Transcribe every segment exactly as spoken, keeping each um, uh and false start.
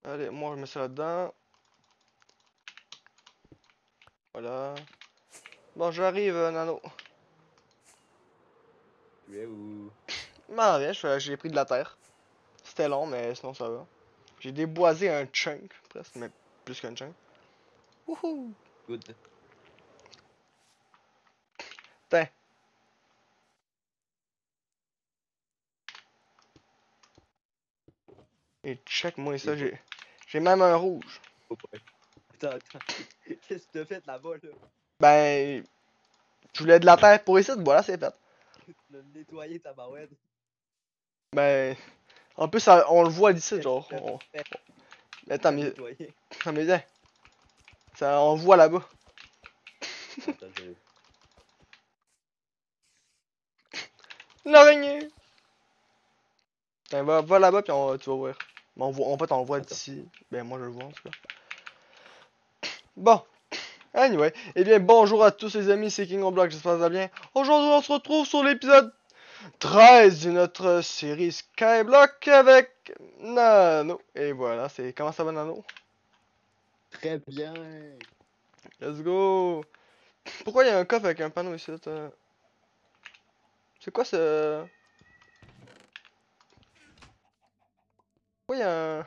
Allez, moi je mets ça là-dedans. Voilà. Bon, j'arrive, euh, Nano. Tu es où? M'en viens, je- j'ai pris de la terre. C'était long, mais sinon ça va. J'ai déboisé un chunk, presque, mais plus qu'un chunk. Wouhou! Good. Tiens. Et check moi ça, Et j'ai. J'ai même un rouge. oh boy. Attends, attends. Qu'est-ce que t'as fait là-bas, là? Ben. Je voulais de la terre pour ici, voilà, c'est fait. Tu l'as nettoyé ta barouette. Ben. En plus, ça- on le voit d'ici, Qu'est-ce genre. que t'as On... fait? Mais attends, T'as mais. nettoyé. Attends, mais viens. Ça, on le voit là-bas. Attends, je... Une araignée! Tiens, va, va là-bas, puis on, tu vas voir. Mais on voit, en fait, on le voit Attends. d'ici. Ben, moi, je le vois, en tout cas. Bon. Anyway. Eh bien, bonjour à tous les amis, c'est King of Block, j'espère que ça va bien. Aujourd'hui, on se retrouve sur l'épisode treize de notre série Skyblock avec Nano. Et voilà, c'est... Comment ça va, Nano? Très bien. Let's go! Pourquoi il y a un coffre avec un panneau ici? Là, c'est quoi ce... Pourquoi il y a un...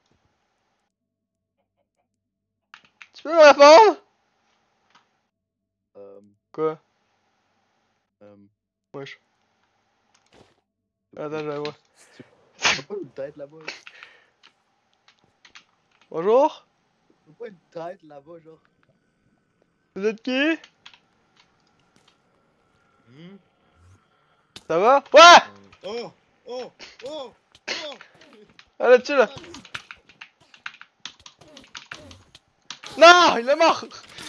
Tu peux me répondre? Euh... Quoi? Euh... Wesh. Attends, je la vois. T'as pas une tête là-bas, là? Bonjour? T'as pas une tête là-bas, genre? Vous êtes qui? Hmm? Ça va? Ouais! Oh! Oh! Oh! Oh! Ah là-dessus, là! Non! Il est mort!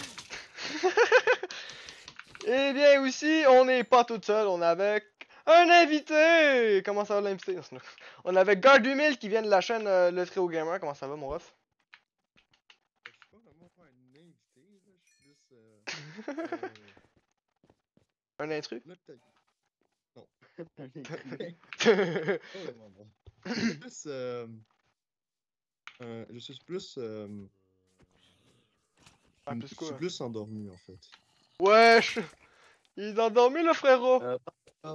Eh bien, aussi, on n'est pas tout seul, on est avec un invité! Comment ça va l'invité? On est avec Guard huit mille qui vient de la chaîne euh, Le Trio Gamer. Comment ça va, mon ref? Je suis pas vraiment un invité, là. Je suis plus. Euh... Un intrus? Là, peut-être. Non. Un intrus. Pas vraiment, non. Je suis plus. Euh... euh, je suis plus. Euh... Ah, Je plus suis quoi? plus endormi, en fait. Wesh! Il est endormi, le frérot! Euh, ah,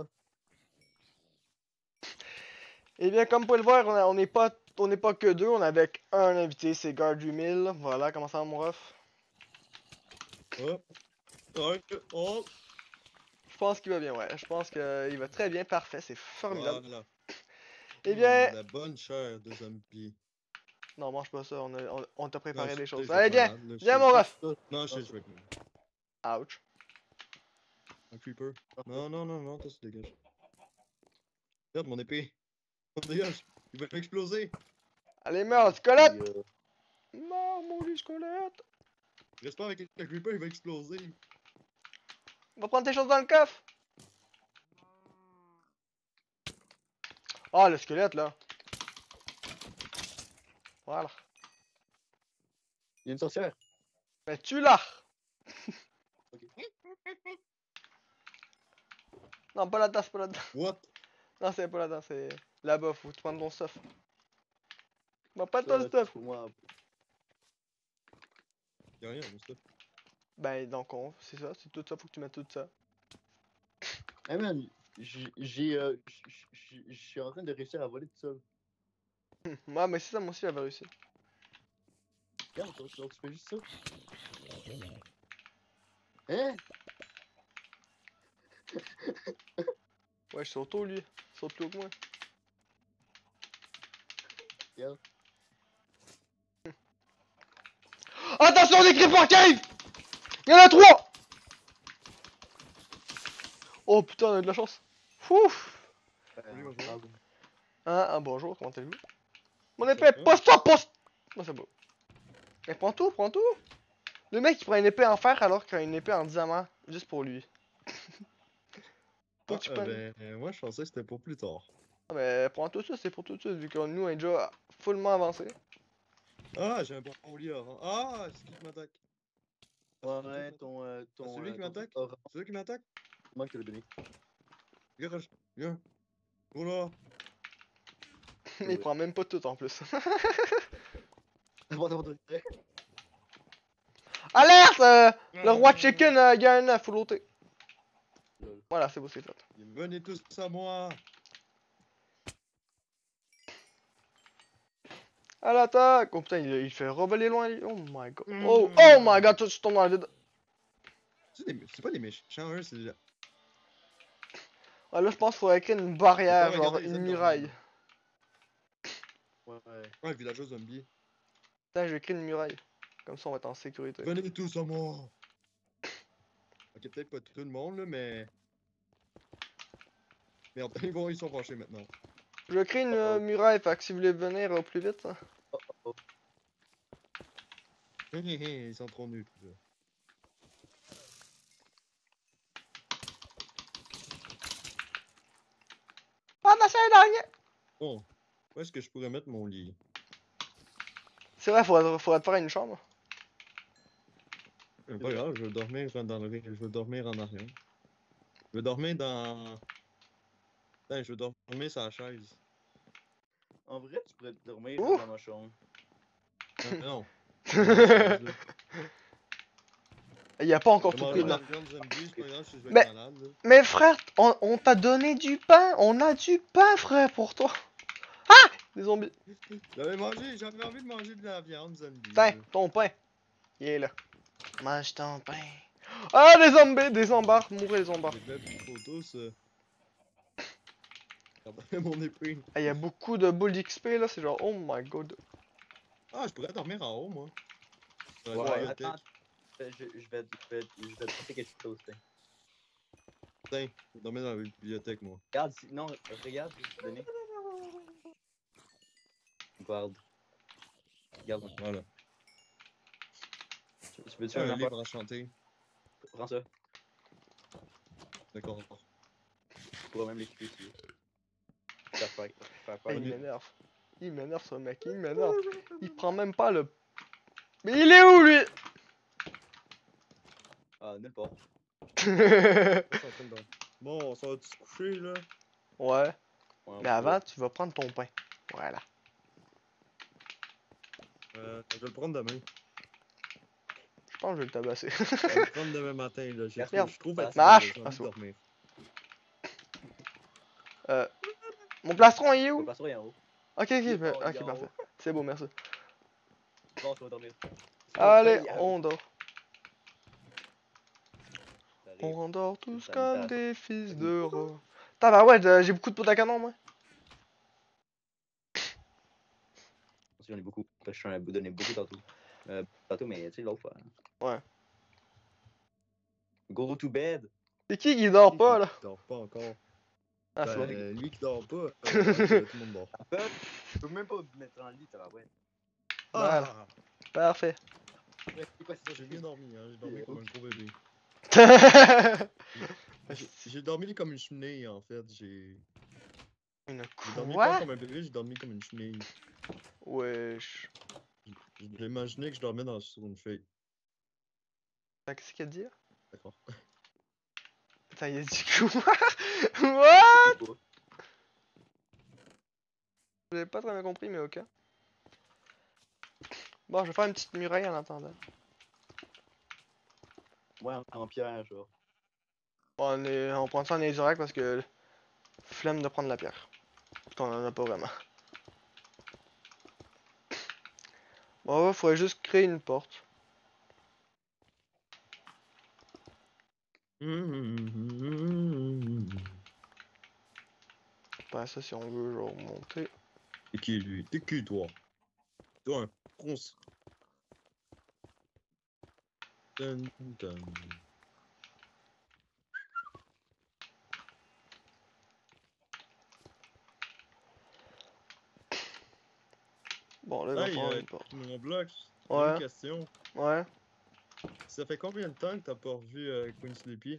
Eh bien, comme vous pouvez le voir, on a- on n'est pas, on n'est pas que deux, on est avec un invité, c'est Guard huit mille. Voilà, comment ça va, mon ref? oh, oh, oh, Je pense qu'il va bien, ouais. Je pense qu'il va très bien, parfait, c'est formidable. voilà. Eh Hmm, bien, la bonne chair de zombie. non, mange pas ça, on, a- on, on t'a Non, préparé je des sais, choses. je vais être Allez, viens! malade, là. Je Viens, sais mon juste ref! ça. Non, je sais, je vais être malade. Ouch. Un creeper. Non, non, non, non, toi, tu dégages. Regarde mon épée. On dégage. Il va exploser. Allez, meurs, squelette! Et, euh, Meurs, mon squelette! Reste pas avec le creeper, il va exploser. Va prendre tes choses dans le coffre! Ah, le squelette, là. Voilà. Il y a une sorcière. Ben, tue-la! Ok. Non, pas là-dedans, c'est pas là-dedans. What? Non, c'est pas là-dedans, c'est là-bas, faut que tu prennes ton stuff. Bah, pas ton Ça, stuff! pour moi. Y'a rien, mon stuff. Ben, donc, on... c'est ça, c'est tout ça, faut que tu mettes tout ça. Hey man, j'ai. j'ai, euh, j- j- Je suis en train de réussir à voler tout seul. Ouais, mais c'est ça, moi aussi, j'avais réussi. Regarde, genre, genre, tu fais juste ça. Hein? Ouais, je saute haut, lui. Il saute plus haut que moi. Regarde. Attention, des creepers cave! Il y en a trois! Oh putain, on a de la chance. Ouf! Euh, bonjour. ah, bon. Ah, ah, bonjour, comment allez-vous? Mon Ça épée, va? poste-toi, poste! Non, c'est beau. Mais prends tout, prends tout! Le mec, il prend une épée en fer alors qu'il a une épée en diamant. Juste pour lui. Faut Ah, que tu euh, prennes. ben, euh, moi je pensais que c'était pour plus tard. Ah, mais prends tout ça, c'est pour tout de suite, vu que nous, on est déjà fullement avancé. Ah, j'ai un bon lit orange. Ah, c'est qui qui m'attaque? Ouais, ton. Euh, Ah, ton c'est lui euh, qui ton m'attaque? truc orange, C'est lui qui m'attaque? comment je te l'ai donné? Gage, viens. Oh là. Il prend même pas tout en plus. Alerte! euh, le roi chicken a gagné, faut l'ôter. Voilà, c'est beau, c'est fait. Venez tous à moi. À l'attaque! Oh putain, il, il fait rebeller loin. lui. Oh my god. Oh, oh my god, toi tu tombes dans le vide. C'est des- c'est pas des méchants, eux, c'est déjà. Ah, là, je pense qu'il faudrait créer une barrière, Faut pas genre regarder les une hommes muraille. Ouais, ouais. Ouais, villageois zombie. Putain, je vais créer une muraille. Comme ça, on va être en sécurité. Venez tous à moi. Ok, peut-être pas tout le monde, là, mais. Merde, ils, vont, ils sont fâchés maintenant. Je vais créer une euh, Uh-oh. muraille, fait que si vous voulez venir au plus vite. hein. Oh, oh, Hé hé hé, ils sont trop nuls. là. Ah, ma chaîne d'araignée! Bon, où est-ce que je pourrais mettre mon lit? C'est vrai, faudrait, faudrait te faire une chambre. C'est pas grave, je vais dormir dans le je vais dormir en arrière. Je vais dormir dans. Putain, je vais dormir sur la chaise. En vrai, tu pourrais dormir Ouh. dans ma chambre. Ah, non. Dans la chaise, là. Il y a pas encore Je tout vais pris manger là. de la viande zombie, c'est pas grave si je vais Mais- être malade. Là. Mais frère, on, on t'a donné du pain. On a du pain, frère, pour toi. Ah! Des zombies. J'avais mangé, j'avais envie de manger de la viande zombie. Tiens, là. ton pain. Il est là. Mange ton pain. Ah, des zombies, des zombards. Mourez les zombards. J'ai fait une photo, ça. Regardez mon épée. Ah, il y a beaucoup de boules d'X P là, c'est genre, oh my god. Ah, je pourrais dormir en haut, moi. Dans la Ouais, bibliothèque. attends. Je, je vais, je vais, je vais te montrer quelque chose. tiens. Tiens, je vais dormir dans la bibliothèque, moi. Regarde, si, non, regarde, je vais te donner. Regarde. Regarde. Voilà. Tu, tu veux-tu C'est un un affaire? livre à chanter. Prends ça. D'accord. Tu pourras même l'équiper si tu veux. Faire faire- faire Ah, faire- il m'énerve. Il m'énerve ce mec, il m'énerve. Il prend même pas le. Mais il est où lui? Ah, nulle part. Je suis en train de- Bon, ça va-tu se coucher, là? Ouais. Ouais, Mais avant, tu vas prendre ton pain. Voilà. Euh, je vais le prendre demain. Je pense que je vais le tabasser. Je vais le prendre demain matin, là. Je Merde. trouve, je trouve fatigué, Marche. là, j'ai Ah, envie c'est de bon. dormir. euh. Mon plastron il est Je où? peux pas sourire en haut. Ok, ok, Il est ben- pas- il est ok, en parfait. haut. C'est beau, merci. Bon, je vais dormir. Allez, Ouais, on dort. t'arrives. On dort tous Ça me comme passe. des fils de rats. T'as bah ouais, j'ai j'ai beaucoup de potes à canon, moi. J'en ai beaucoup. Parce que je t'en ai donné beaucoup tantôt. Euh, tantôt, mais tu sais, l'autre fois. Ouais. Go to bed. C'est qui qui dort pas, là? Il dort pas encore. Ah, c'est Ben, bon. lui qui dort pas, euh, ouais, tout le monde dort. En fait, je peux même pas me mettre dans le lit, ça va, ouais. Voilà. Ah! Parfait. Ouais, c'est quoi ça? J'ai bien dormi, hein. J'ai dormi Yeah. comme un gros bébé. Une J'ai- J'ai dormi comme une chenille, en fait. J'ai j'ai dormi quoi? pas comme un bébé, j'ai dormi comme une chenille. Wesh. J'ai imaginé que je dormais dans, sur une feuille. Attends, qu'est-ce qu'il a dit? D'accord. Putain, il a dit quoi? What? J'ai pas très bien compris, mais ok. Bon, je vais faire une petite muraille en attendant. Ouais, en, en pierre, genre. Bon, on, est, on prend ça en Netherrack parce que flemme de prendre la pierre. Parce qu'on en a pas vraiment. Bon, il faudrait juste créer une porte. Pas ça si on veut genre monter. T'es qui lui? T'es qui toi? Toi, un ronce. Dun, dun. Bon, là, il va Hey, falloir euh, une porte. mon bloc, j'ai Ouais. une question. Ouais. Ça fait combien de temps que t'as pas revu euh, Queen Sleepy?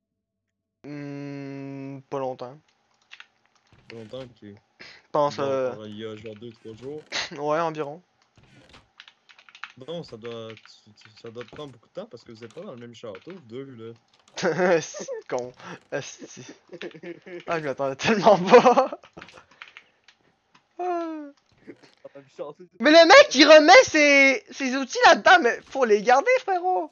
Hmm, pas longtemps. Pas longtemps qu'il Je pense, genre, euh... il y a genre deux trois jours. ouais, environ. Non, ça doit, tu- tu- ça doit te prendre beaucoup de temps parce que vous êtes pas dans le même château, vous deux, là. C'est con. Esti. Ah, je m'attendais tellement pas. Ah. Un peu chanceux. Mais le mec, il remet ses, ses outils là-dedans, mais faut les garder, frérot!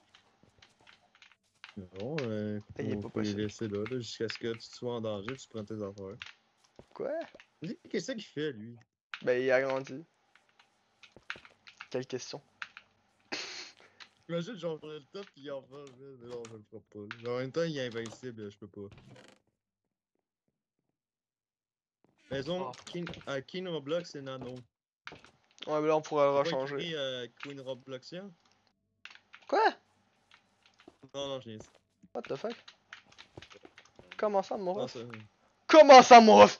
Non, euh, Mais il est faut, pas faut les possible. laisser là, là jusqu'à ce que tu sois en danger, tu prends tes affaires. Quoi? Dis, qu'est-ce qu'il fait, lui? Ben, il a grandi. Quelle question? Imagine, j'en prends le top pis il en va, mais non, je le ferai pas. Mais en même temps, il est invincible, je peux pas. Maison, Oh. King, à King Roblox, c'est Nano. Ouais, mais là, on pourra le T'as pas rechanger. écrit euh, Queen Robloxien? Quoi? Non, non, je l'ai. What the fuck? Comment ça, mon Non, ref? ça. Comment ça, mon ref?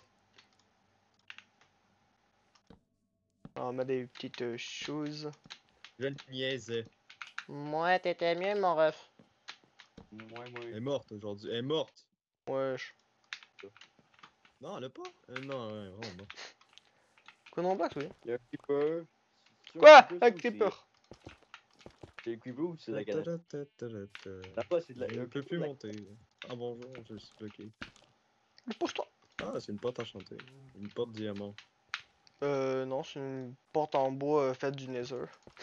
On met des petites euh, choses. Je le niaisais. Moi, t'étais mieux, mon ref. Moi, moi. Elle est morte aujourd'hui. Elle est morte. Wesh. Non, elle a pas. Euh, non, ouais, vraiment non. Quoi non black, oui? Il y a un creeper. C'est un Quoi? creeper, Un ça, ou creeper. C'est le creeper ou c'est la canette? Ta-ta-ta-ta-ta-ta. Là-bas, c'est de la. Je un ne peux creeper plus ou la- monter. Ah bonjour, je suis bloqué. Pousse-toi. Ah, c'est une porte enchantée. Une porte diamant. Euh, non, c'est une porte en bois euh, faite du nether.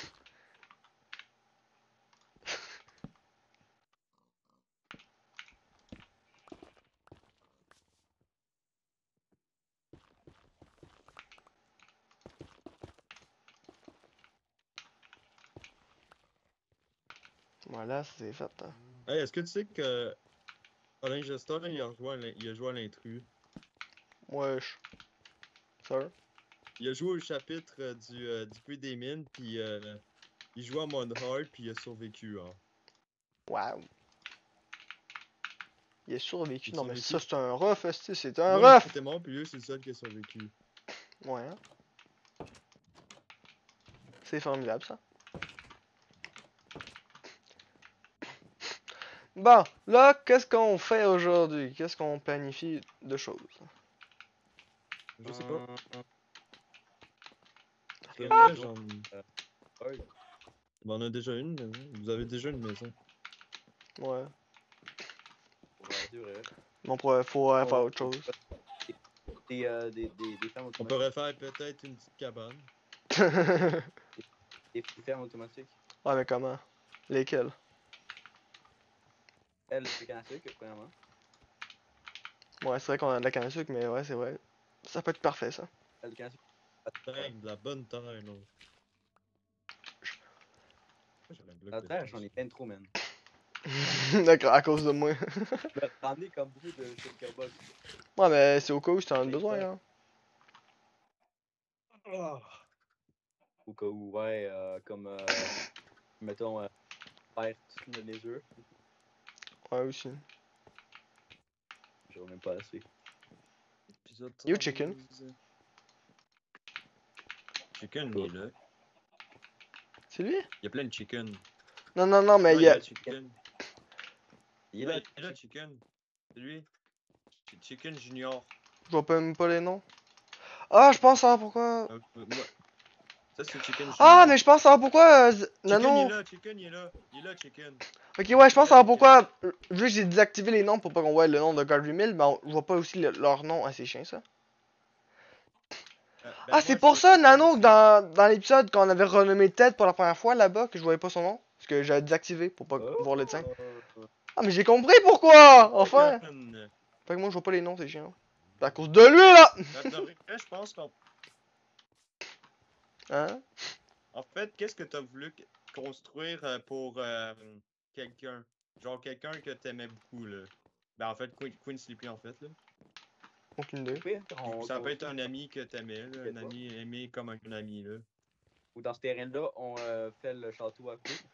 Voilà, c'est fait. Hein. Hey, est-ce que tu sais que Alain Gestor, il a joué à l'in- il a joué à l'intrus? Wesh. Sir? Il a joué au chapitre euh, du, euh, du puits des mines, puis euh, il jouait à mode hard, puis il a survécu. Hein. Wow. Il est survécu. Il a Non, mais survécu. ça, c'est un ref, esti, c'est un Moi, ref! j'étais mort, puis lui, c'est le seul qui a survécu. Ouais. Hein? C'est formidable, ça. Bon, là, qu'est-ce qu'on fait aujourd'hui? Qu'est-ce qu'on planifie de choses? Je sais pas. Euh, C'est Ah! vrai, j'en... ouais. Ben, on a déjà une maison. Vous avez déjà une maison. Ouais. Ouais, c'est vrai. Mais on pourrait, faut euh, faire On- autre chose. Des, euh, des, des, des fermes On automatiques. pourrait faire peut-être une petite cabane. Des, des fermes automatiques. Ouais, mais comment? Lesquelles? Elle, c'est canne à sucre, premièrement. Ouais, c'est vrai qu'on a de la canne à sucre, mais ouais, c'est vrai. Ça peut être parfait, ça. Elle, canne à sucre. Avec de la bonne terre, non. J'avais un bloc La de terre, terre. j'en ai plein de trop, man. D'accord, à cause de moi. Je vais ramener comme beaucoup de Shulkerbox. Ouais, mais c'est au cas où si t'en as besoin, hein. Ah. Au cas où, ouais, euh, comme, euh, mettons, euh, faire tout le nether. Ouais, aussi. J'aurais même pas assez. Épisode You chicken. treize. Chicken, il est là. C'est lui? Il y a plein de chicken. Non, non, non, mais Ouais, il y a... là, chicken. Il Il est est là, là, il est là, chicken. C'est lui. Ch- Chicken Junior. Je vois pas même pas les noms. Ah, je pense savoir pourquoi... Euh, moi. Ça, c'est Chicken Junior. Ah, mais je pense savoir pourquoi... euh, Z- Chicken, il est Nano... là, Chicken, il est là. Il est là, Chicken. Ok, ouais, je pense là, savoir chicken. pourquoi... euh, Vu que j'ai désactivé les noms pour pas qu'on voit le nom de Garvey Mill, mais on je vois pas aussi le- leur nom. Ah, c'est chiant, ça. Euh, ben, Ah, moi, c'est pour ça, Chicken Nano, que aussi. dans, dans l'épisode, quand on avait renommé Ted pour la première fois, là-bas, que je voyais pas son nom. Parce que j'avais désactivé pour pas Oh. voir le tien. Euh, Ah, mais j'ai compris pourquoi! Enfin! Chicken. Fait que moi, je vois pas les noms, c'est chiant. C'est à cause de lui, là! Ben, de vrai, je pense qu'en Hein? en fait, qu'est-ce que t'as voulu c- construire euh, pour euh, quelqu'un? Genre quelqu'un que t'aimais beaucoup, là. Ben, en fait, Queen, Queen Sleepy, en fait, là. Aucune idée. pire, on Ça peut être construit- un ami que t'aimais, là. Un Peut-être pas. ami aimé comme un ami, là. Ou dans ce terrain-là, on euh, fait le château à côté.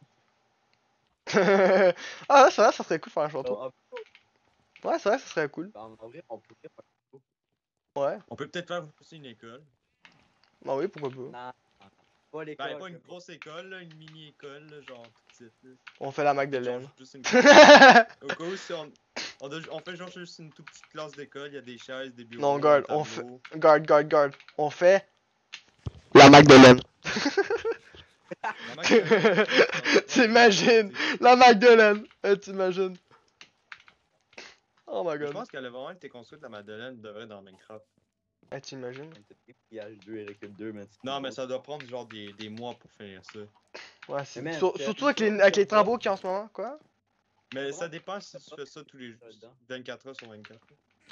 Ah, c'est vrai, ça serait cool de faire un château. En, Ouais, c'est vrai, ça serait cool. en, en vrai, on pourrait faire Ouais. On peut peut-être faire aussi une école. Bah oui, pourquoi pas. non, pas l'école. Ben, pas une grosse école, là, une mini-école, là, genre petite, là. On fait la Genre Magdalene. juste une Au cas où, si on, on, doit- on fait genre juste une toute petite classe d'école, il y a des chaises, des bureaux, Non, des garde, on fait... tableaux. Garde, garde, garde. On fait... La Magdalene. La Magdalene, T'imagines? La Magdalene. Eh, t'imagines? Oh my Je god. pense qu'elle a vraiment été construite, la Madeleine, de vrai, dans Minecraft. Ah, t'imagines? I H deux et recul deux, mais c'est Non, mais beau. ça doit prendre genre des, des mois pour finir ça. Ouais, c'est. Mais man, sur- t'as surtout une avec les, chose avec les comme ça, travaux qu'il y a en ce moment, quoi? Mais Comment ça dépend si ça tu va? fais ça tous les Là-dedans. vingt-quatre heures sur vingt-quatre.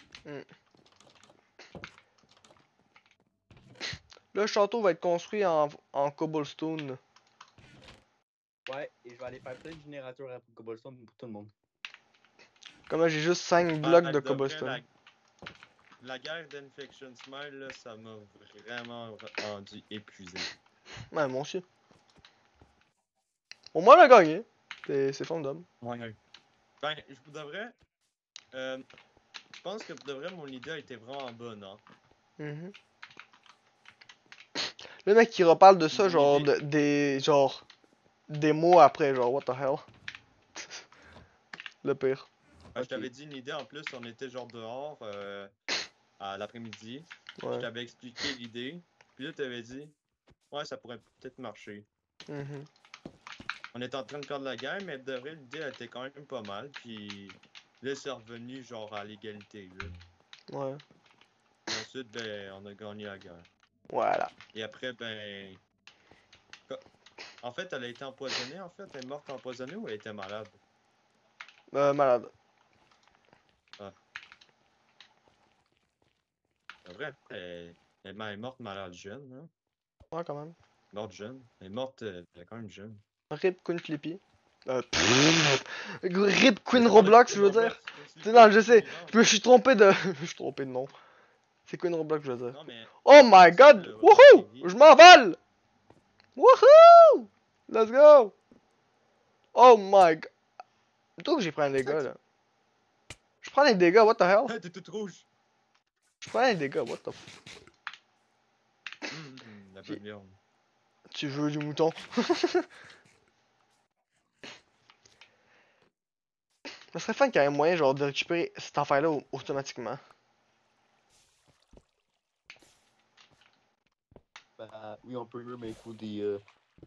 Le château va être construit en, en cobblestone. Ouais, et je vais aller faire plein de générateurs à cobblestone pour tout le monde. Comme là, j'ai juste cinq Ah, blocs de de vrai, cobblestone. la, la guerre d'Infection Smile, là, ça m'a vraiment rendu épuisé. Ouais, moi aussi. Au moins, on a gagné. C'est c'est formidable. Ouais. Ben, je vous devrais. Euh, je pense que pour de vrai, mon idée a été vraiment bonne, hein. Mhm. Le mec qui reparle de ça, Mon genre, idée- de- des. Genre. Des mots après, genre, what the hell? Le pire. ben, je Ok. t'avais dit une idée en plus, on était genre dehors euh, à l'après-midi. Je Ouais. t'avais expliqué l'idée. Puis là, t'avais dit, ouais, ça pourrait peut-être marcher. Mhm. On était en train de perdre la guerre, mais de vrai, l'idée elle était quand même pas mal. Puis là, c'est revenu genre à l'égalité. Là. Ouais. Et ensuite, ben, on a gagné la guerre. Voilà. Et après, ben. co- En fait, elle a été empoisonnée, en fait. Elle est morte empoisonnée ou elle était malade? Euh, malade. C'est vrai, elle, elle est morte malade jeune, hein? Ouais, quand même. Morte jeune. Elle est morte, euh, elle est quand même jeune. Rip Queen Flippy. Euh, pff, Rip Queen Mais c'est pas le Roblox, je Queen veux dire. Roblox, Queen C'est- Sleepy, Non, je elle est sais. vivante. Je me suis trompé de. Je me suis trompé de nom. C'est Queen Roblox, je veux dire. Non, mais Oh my c'est god! le Wouhou! Rocky. Je m'envole! Wouhou! Let's go! Oh my god! Plutôt que j'ai pris un dégât là. Je prends les dégâts, what the hell? Ah, t'es toute rouge! Je prends les dégâts, what the f. Hum, hum, la bonne viande. Tu veux du mouton? Ça serait fun qu'il y ait un moyen genre de récupérer cette affaire là automatiquement. Bah, oui, on peut, mais il faut des. Euh...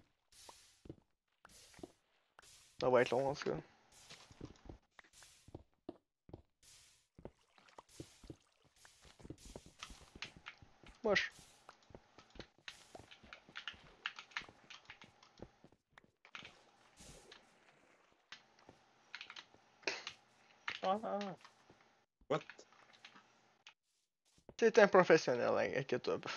Ça va être long en tout cas. Moche. Ah, ah. What? T'es un professionnel, hein, inquiète-toi pas.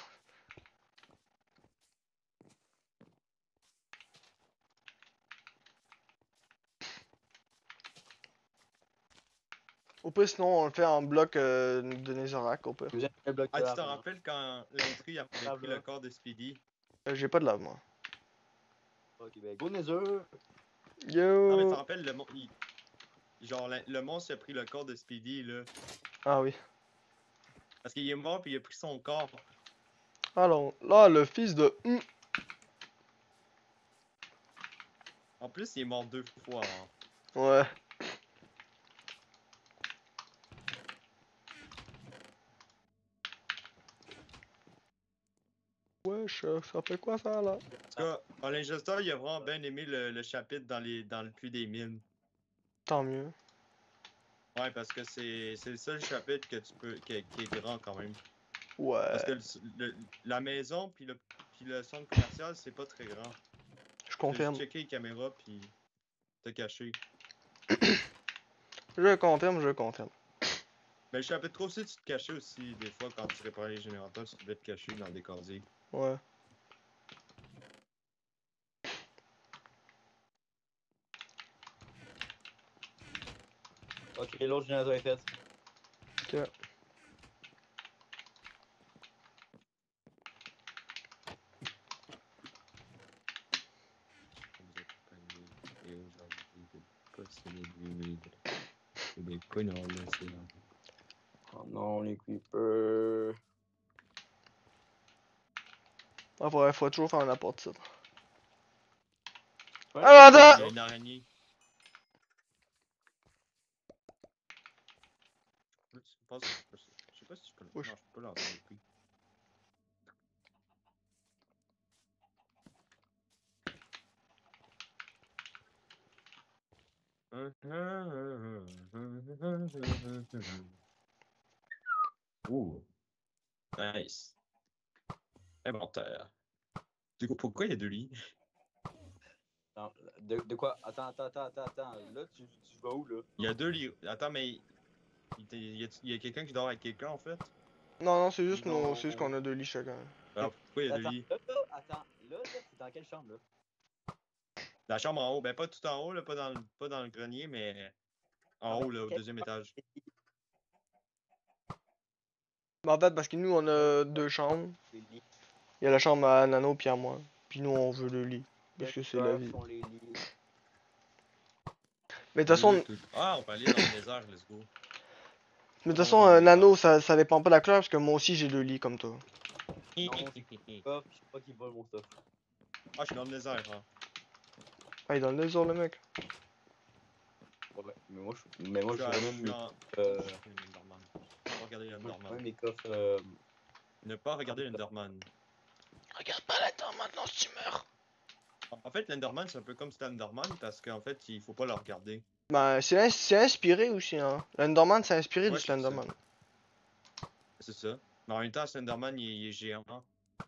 Au pire, sinon, on le fait en bloc euh, de Netherrack, au pire. Deuxième bloc Ah, de tu te lave, hein. rappelles quand l'intrus avait Ah, pris là. le corps de Speedy? Euh, J'ai pas de lave, moi. Ok, ben, go Nether! Non, mais tu te Yo! rappelles, le, mon- il- genre, la- le monstre a pris le corps de Speedy, là. Ah oui. Parce qu'il est mort, puis il a pris son corps. Alors, là, le fils de... Hum. En plus, il est mort deux fois, hein. Ouais. Wesh, euh, ça fait quoi ça, là? En tout cas, Alain Gestor, il a vraiment bien aimé le, le chapitre dans, les, dans le puits des mines. Tant mieux. Ouais, parce que c'est c'est le seul chapitre que tu peux, qui, qui est grand quand même. Ouais. Parce que le, le- la maison puis le, puis le centre commercial, c'est pas très grand. Je Tu fais confirme. juste checker les caméras puis te cacher. Je confirme, je confirme. Mais le chapitre trois aussi, tu te cachais aussi des fois quand tu réparais les générateurs, tu devais te cacher dans des casiers. Ouais. Ok, l'autre générateur est fait. Ok. Vous accompagner et aujourd'hui de posséder du et des connards là, c'est là. Oh non, les creepers. Ah, faudrait, faut toujours faire un apport de titre. Ouais, Ah, c'est attends! Il y a une araignée. Je pense que je peux. Je sais pas si je peux. Ouch. Non, je peux pas lancer le prix. Ouh. Nice. Inventaire. Du coup, pourquoi il y a deux lits? Non, de, de quoi? Attends, attends, attends, attends, attends. Là, tu, tu vas où, là? Il y a deux lits. Attends, mais. Il il y a, il y a quelqu'un qui dort avec quelqu'un en fait? Non, non, c'est juste, Non. nos... c'est juste qu'on a deux lits chacun. Alors pourquoi il y a deux Attends, lits? là, là, attends, là, là, c'est dans quelle chambre, là? La chambre en haut, ben pas tout en haut, là, pas dans le, pas dans le grenier, mais en Non, mais haut, là, au quelle deuxième chambre? étage. Bah, en fait, parce que nous, on a deux chambres. Les lits. Il y a la chambre à Nano puis à moi. Puis nous, on veut le lit. Parce que Quelle c'est la couleur vie. sont les lits? Mais de toute façon, Bleu, tout- Ah, on peut aller dans le désert, let's go. mais de toute On façon, va euh, dans le Nano, désert. ça, ça dépend pas de la couleur. Parce que moi aussi, j'ai deux lits comme toi. Non, c'est pas, je sais pas qui vole mon stuff. Ah, je suis dans le désert, hein. Ah, il est dans le désert, le mec. Ouais, mais moi, je, mais moi, Je je suis ferais à- même je mes, suis en- euh, je suis l'Enderman. Ne pas regarder moi, je ferais l'Enderman. même mes coffres, euh, Ne pas regarder l'Enderman. Regarde pas là-dedans maintenant si tu meurs. En fait, l'Enderman, c'est un peu comme Slenderman parce qu'en fait, il faut pas le regarder. Bah, c'est ins- c'est inspiré aussi, hein. L'Enderman, c'est inspiré Ouais, du c'est ça. Slenderman. C'est ça. Mais en même temps, Slenderman, il, il est géant. Hein.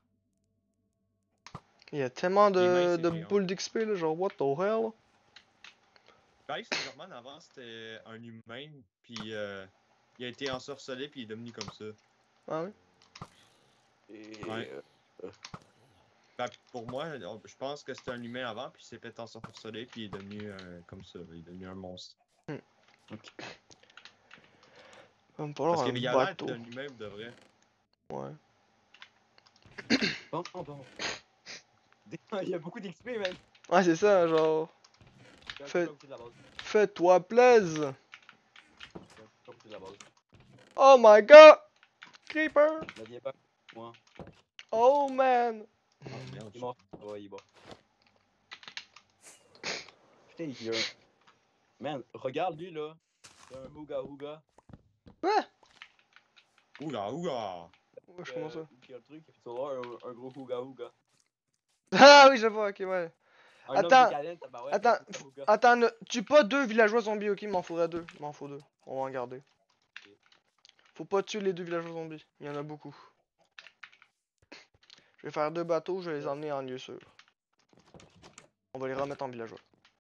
Il y a tellement Il est mince de, et de géant. boules d'X P, là, genre, what the hell? Pareil, Slenderman, avant, c'était un humain, puis euh, il a été ensorcelé, puis il est devenu comme ça. Ah oui? et, Ouais. euh, Ben, pour moi, on- je pense que c'était un humain avant, puis il s'est fait ensorceler, puis il est devenu euh, comme ça. Il est devenu un monstre. ok. Va me Parce falloir qu'il un a l'air bateau. d'un humain de vrai. Ouais. Bon, bon, bon. Il y a beaucoup d'X P, man. Ouais, c'est ça, genre. J'ai un Fait- coup de la base. Fais-toi plaisir. J'ai un coup de la base. Oh my god! Creeper! La viens pas. Moi. Oh man! Ah, merde. Il est mort. Ah ouais, il est mort. Putain, il y a un. Man, regarde lui là. Il y a un Hooga Hooga. Quoi? Oula, oula! Ouais, je commence ça. Il y a un truc, il faut voir un, un gros Hooga Hooga. Ah oui, je vois, ok, ouais. Un Attends, homme décalé, tabarouette, Attends, un Hooga f- Hooga. attends, ne... tue pas deux villageois zombies, ok? Il m'en faudrait deux. Il m'en faut deux. On va en garder. Faut pas tuer les deux villageois zombies. Il y en a beaucoup. Je vais faire deux bateaux, je vais les emmener en lieu sûr. On va les remettre en villageois.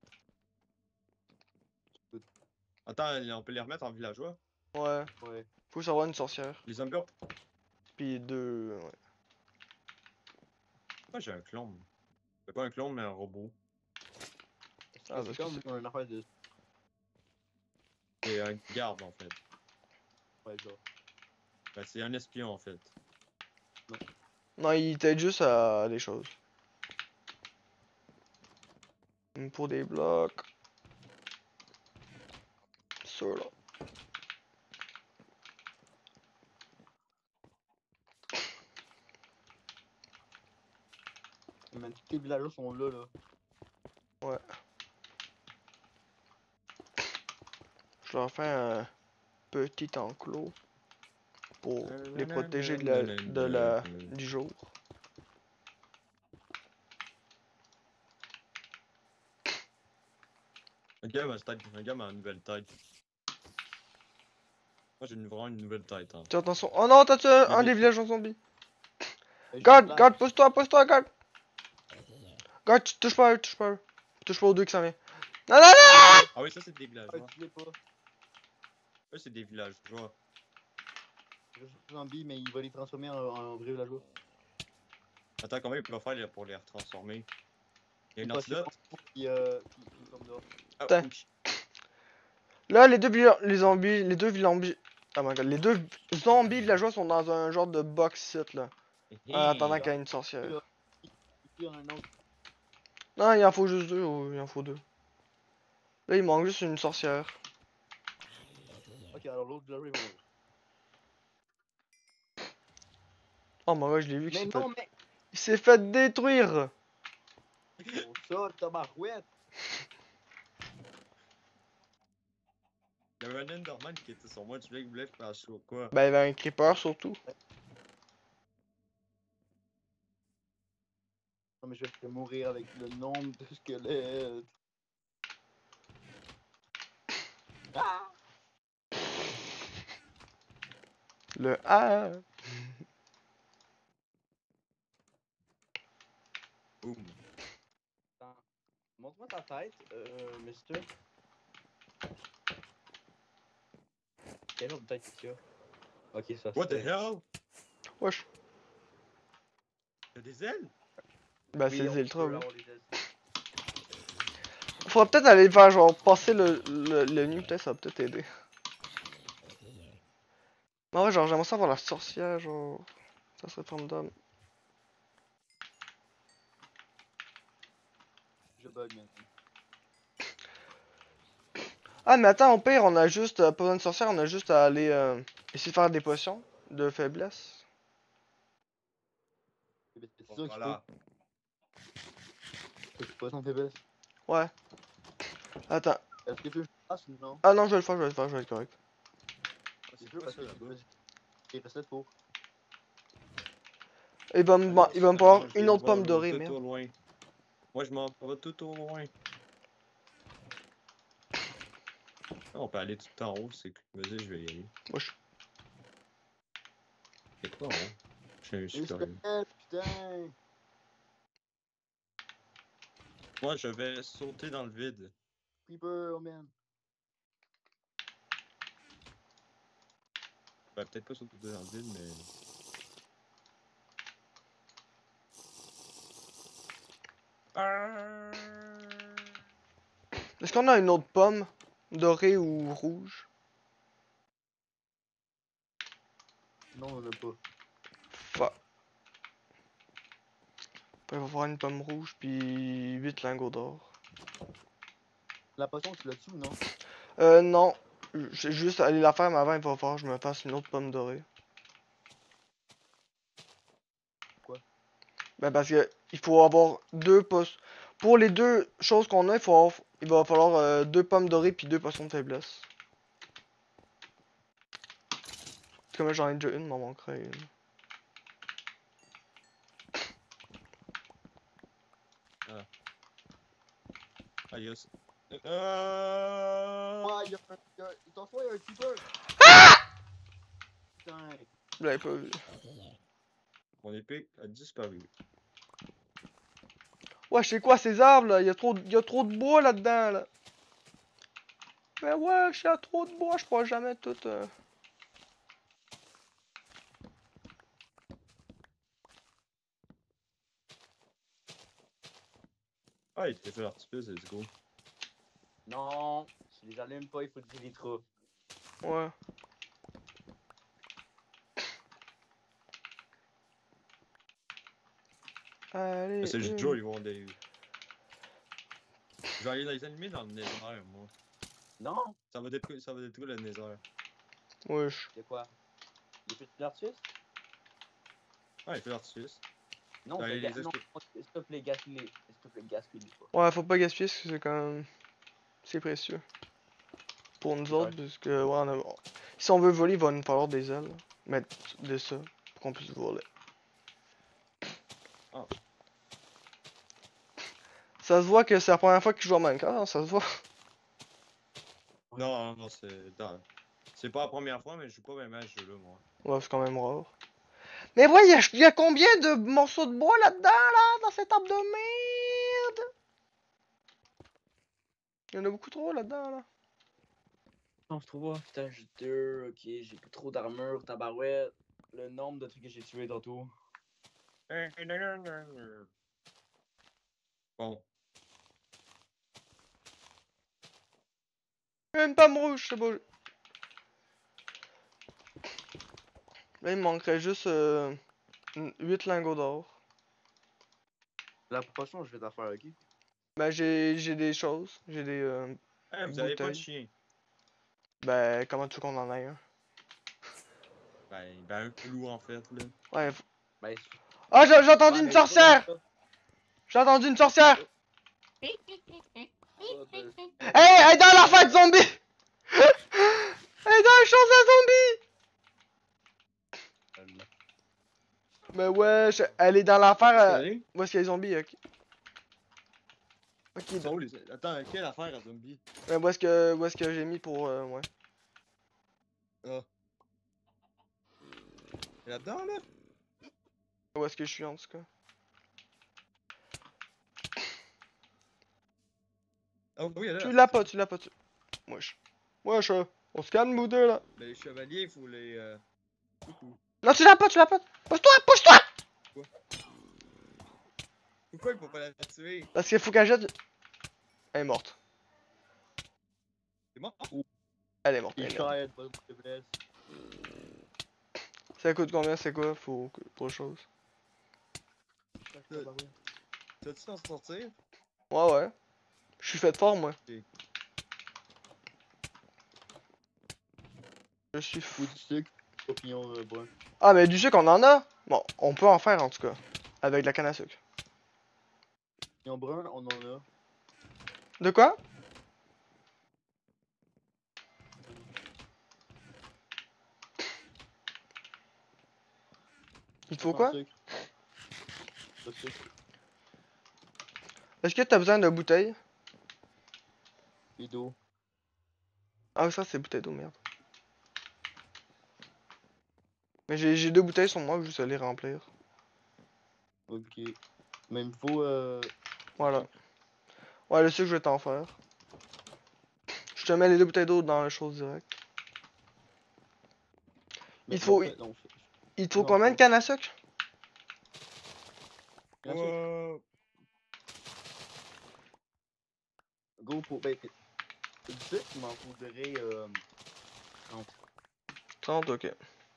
Attends, on peut les remettre en villageois? Ouais. Ouais. Faut savoir une sorcière. Les zombies ont... Puis deux. Ouais. Moi, j'ai un clone. C'est pas un clone, mais un robot. Ah, c'est parce que comme une affaire de. C'est un garde, en fait. Ouais, genre. Ben, c'est un espion, en fait. Non, il t'aide juste à des choses. Hum, Pour des blocs. Ça là. Man, tous les villageois sont là, là. Ouais. Je leur fais un petit enclos pour les protéger de la, de la, du jour. Un gars, m'a tête- un gars m'a une nouvelle tête. Moi, j'ai une- vraiment une nouvelle tête. Hein. Tiens, attention. Oh non, t'as tué un, un Mais- des villageois zombies. Hey, Garde, je garde, pousse-toi, pousse-toi, garde. Garde, tu touches pas à eux, touche pas à eux. Touche pas aux deux qui s'en viennent. Non, non, non! Ah oui, ça, c'est des villageois. Ah, tu l'es pas. Eux, c'est des villageois. Je suis zombie, mais il va les transformer en, en vrai villageois. Attends, comment il peut faire là, pour les retransformer? Il y a une Il passe antidote? Puis, euh, puis, puis comme dehors. Ah, Putain. ouch. Là, les deux villa- les zombies, les deux zombies. Oh my god, les deux zombies villageois sont dans un genre de box sit là. En attendant qu'il y ait une sorcière. Ici, il y en a un autre. Non, il en faut juste deux, oh, il en faut deux. Là, il manque juste une sorcière. Ok, alors l'autre villageois, il va mourir. Oh my god, je l'ai vu qu'il Mais s'est fait... non, mais. Il s'est fait détruire. Oh, ça, tabarouette. Il y avait un Enderman qui était sur moi, tu voulais qu'il voulait faire chaud quoi? Ben, il y avait un creeper surtout. Non, mais je vais mourir avec le nombre de squelettes. Ah! Le A. Boum. Attends. Montre-moi ta tête, euh, Mister. Quelle autre tête qu'il y a? Ok, ça What the c'est. hell? Wesh. T'as des ailes? Ben, Oui, c'est on des ultras, peut oui. avoir des ailes. Faudrait peut-être aller faire, genre, passer le, le, le nuit, peut-être, ça va peut-être aider. Mais ouais, genre, j'aimerais ça voir la sorcière, genre. Ça serait formidable. Je bug, man. Ah, mais attends, au pire, on a juste, euh, pas besoin de sorcière, on a juste à aller euh, essayer de faire des potions de faiblesse. C'est sûr Bon, qu'il faut. voilà. C'est pas son faiblesse. Ouais. Attends. Est-ce que tu veux que je fasse ou non? Ah non, je vais le faire, je vais le faire, je vais être correct. Ah, C'est c'est sûr quoi parce ça que là-bas? j'ai recette pour. Il va me, Allez, il va me ça, falloir moi, je une viens de autre voir pomme l'eau dorée, tout merde. au loin. Moi, je m'en vais tout au loin. Ah, on peut aller tout en haut, c'est que. Vas-y, je vais y aller. Moi, je... C'est quoi en haut? Je suis Mais curieux. c'est putain! Moi, je vais sauter dans le vide. Creeper, oh man. Ben, peut-être pas sauter dans le vide, mais. Ah! Est-ce qu'on a une autre pomme dorée ou rouge? Non, on en a pas. Fuck. Il va falloir une pomme rouge puis huit lingots d'or. La potion, tu l'as-tu ou non? Euh, non. J'ai juste aller la faire, mais avant, il va falloir que je me fasse une autre pomme dorée. Quoi? Ben, parce que il faut avoir deux potions. Pour les deux choses qu'on a, il, faut avoir- il va falloir euh, deux pommes dorées puis deux potions de faiblesse. Comme j'en ai déjà une, m'en manquerait une. Ah. Ah, yes. Euh... Ouais, y'a un. Y'a un. Dans toi, y'a un creeper! Putain! Vous l'avez pas vu. Mon épée a disparu. Ouais, je sais quoi, ces arbres là, il y a trop, de- y a trop de bois là-dedans là. Mais ouais, je suis à trop de bois, je pourrais jamais tout. Euh... Ah, il était fait l'artifice, let's go. Non! Tu les allumes pas, il faut tirer les trous. Ouais. Allez, C'est juste une. Joe, ils vont des. Je vais aller les allumer dans le nether, moi. Non! Ça va détruire, ça va détruire le nether. Wesh. Y'a quoi? Y'a plus d'artifice? Ah, il fait l'artifice. Non, Allez, t'as les ga... non, esprits. s'il te plaît, gaspille. S'il te plaît, gaspille pas. Ouais, faut pas gaspiller parce que c'est quand même. C'est précieux. Pour nous C'est autres, parce que, ouais, on a... si on veut voler, il va nous falloir des ailes. Mettre de ça, pour qu'on puisse voler. Ah. Ça se voit que c'est la première fois qu'il joue à Minecraft, hein, ça se voit. Non, non, non, c'est. dans- C'est pas la première fois, mais je joue pas même à ce jeu-là, moi. Ouais, c'est quand même rare. Mais ouais, il y, a- y a combien de morceaux de bois là-dedans, là, dans cet arbre de merde? Il y en a beaucoup trop là-dedans, là. Non, je trouve stage deux, ok, j'ai plus trop d'armure, tabarouette. Le nombre de trucs que j'ai tués tantôt. Bon. Une pomme rouge, c'est beau. Là, il me manquerait juste euh, huit lingots d'or. La prochaine, je vais t'en faire, ok? Ben, j'ai j'ai des choses. J'ai des euh, Hey, vous avez pas de bouteilles. chien. Ben, comment tu veux qu'on en ait un? Ben, ben un loup en fait, là. Ouais. faut- Ben, Ah, j'ai j'ai entendu ouais, une mais c'est pas sorcière! comme J'ai entendu une sorcière! ça. Pas de- Hey, elle est dans la fête zombie! Elle est dans la chose à zombie! Mais ouais, je- elle est dans l'affaire. Où est-ce Euh... qu'elle est? Où est-ce qu'il y a les zombies? Ok. Ok. Ils sont où les. Attends, quelle affaire à zombie? Mais où est-ce que, où est-ce que j'ai mis pour. Euh, ouais. Ah. Là-dedans, là? Où est-ce que je suis en tout cas? Oh oui, là. Tu l'as pas, tu l'as pas, tu. Wesh. Wesh, euh, on se calme, vous deux, là. Mais les chevaliers, il faut les. Euh... Coucou. Non, tu l'as pas, tu l'as pas. Pousse-toi, pousse-toi! Pourquoi il faut pas la tuer? Parce qu'il faut qu'elle jette. Elle est morte. C'est mort? Elle est morte. Il Elle est est morte. cher, pas de blesse. Ça coûte combien, c'est quoi? Faut. Pour chose. T'as-tu s'en sortir? Ouais, ouais. Je suis fait fort, moi. Ok. Je suis fou. Ou du sucre, opinion euh, brun. Ah, mais du sucre, on en a? Bon, on peut en faire en tout cas. Avec de la canne à sucre. Opinion brun, on en a. De quoi? Il te faut Sans quoi? sucre. Pas de sucre. Est-ce que t'as besoin de bouteilles? Et d'eau. Ah, ça c'est bouteille d'eau, merde. Mais j'ai j'ai deux bouteilles sur moi, juste à les remplir. Ok. Mais il me faut euh. Voilà. Ouais, le sucre, je vais t'en faire. Je te mets les deux bouteilles d'eau dans la chose directe. mais Il faut- bon, fait- non, fait- Il te faut Non, combien de faut- cannes à sucre? Bien sûr. Wow. Go pour. Ben, t'es- du sucre, il m'en faudrait euh. trente. trente, ok.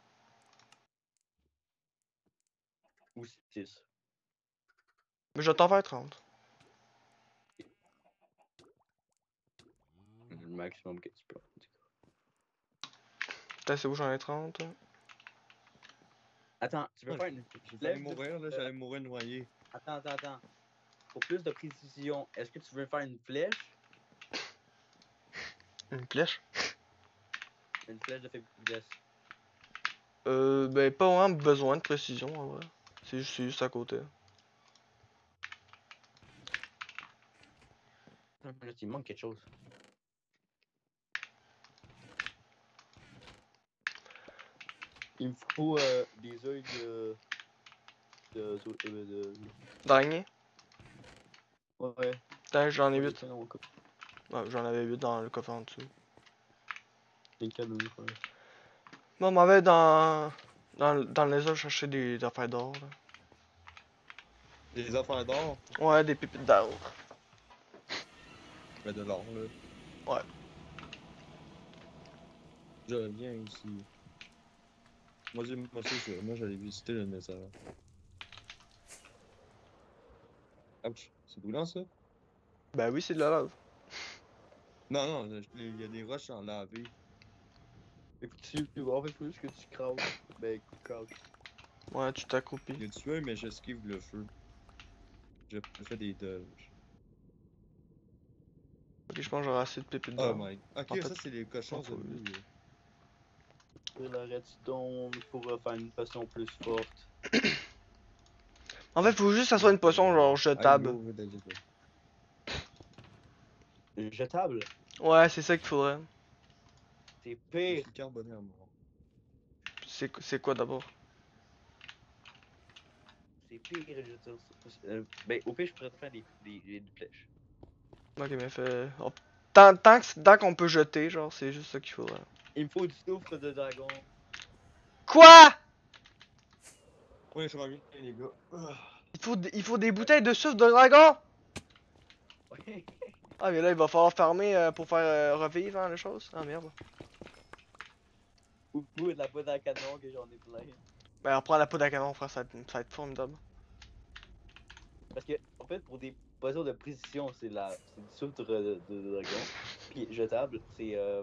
Ou six. Mais je vais t'en faire trente. Le maximum que tu peux. Putain, c'est où j'en ai trente? Attends, tu veux Ouais, faire une J'ai failli flèche? mourir, là, euh, j'allais mourir noyé. Attends, attends, attends. Pour plus de précision, est-ce que tu veux faire une flèche? Une flèche? Une flèche de faiblesse. Euh, ben pas vraiment besoin de précision en vrai. C'est juste, c'est juste à côté. Là, il manque quelque chose. Il me faut euh, des œils de. de. de. de. de... D'araignée? Ouais. Putain, j'en ai Ouais, huit. non, encore. Ouais, j'en avais huit dans le coffre en dessous. Des canons, ouais. Bon, on m'en va dans. Dans, dans les autres chercher des, des affaires d'or. là. Des affaires d'or? Ouais, des pépites d'or. Mais de l'or, là. Ouais. Je reviens ici. Moi, j'ai- moi, c'est sûr. Moi, j'allais visiter le Nether. Ouch. C'est brûlant, ça? Ben oui, c'est de la lave. Non, non, je- il y a des roches en lavée. Écoute, tu. En fait, faut juste que tu crouches. Ben, crouch. Ouais, tu t'accroupis. Il y a du feu, mais j'esquive le feu. Je fais des dodges. Ok, je pense que j'aurai assez de pépites Oh d'or. my. Ok, En fait, ça, c'est les cochons en faut zombies. là. Et la redstone pour euh, faire une potion plus forte. En fait, faut juste que ça soit une potion genre I jetable. go with the jetable. Jetable? Ouais, c'est ça qu'il faudrait. C'est Je pire. suis carboné à mort. C'est c'est quoi d'abord? C'est pire, jetable. Euh, ben, au pire, je pourrais te faire des, des, des, des flèches. Ok, mais fait. oh, Tant, tant que- tant qu'on peut jeter, genre, c'est juste ça qu'il faudrait. Il me faut du souffle de dragon. Quoi? Ouais, je reviens, les gars. Ah. Il faut, des- il faut des bouteilles de sucre de dragon? Ouais. Ah, mais là, il va falloir farmer euh, pour faire euh, revivre hein, les choses. Ah merde. Ou ou de la poudre à canon que j'en ai plein. Ben, on prend la poudre à canon, frère, ça va être, ça va être formidable. Parce que, en fait, pour des potions de précision, c'est la c'est du souffle de, de, de dragon. Puis jetable, c'est. Euh...